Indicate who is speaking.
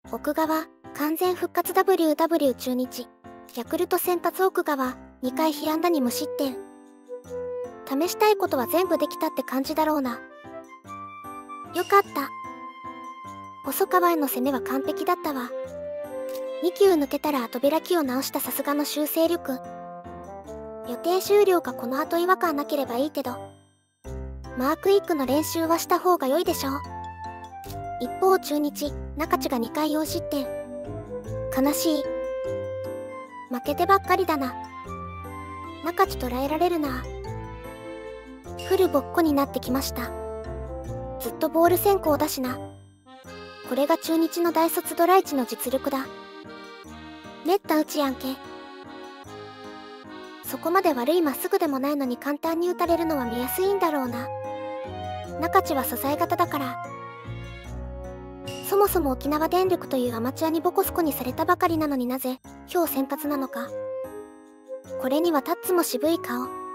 Speaker 1: 奥川、完全復活 WW 中日。ヤクルト先発奥川、2回被安打に無失点。試したいことは全部できたって感じだろうな。よかった。細川への攻めは完璧だったわ。2球抜けたら後開きを直したさすがの修正力。予定終了かこの後違和感なければいいけど。マークイックの練習はした方が良いでしょう。一方中日、中地が2回4失点。悲しい。負けてばっかりだな。中地捉えられるな。フルボッコになってきました。ずっとボール先行だしな。これが中日の大卒ドラ1の実力だ。めった打ちやんけ。そこまで悪いまっすぐでもないのに簡単に打たれるのは見やすいんだろうな。中地は支え型だから。そもそも沖縄電力というアマチュアにボコスコにされたばかりなのになぜ今日先発なのか。これにはタッツも渋い顔。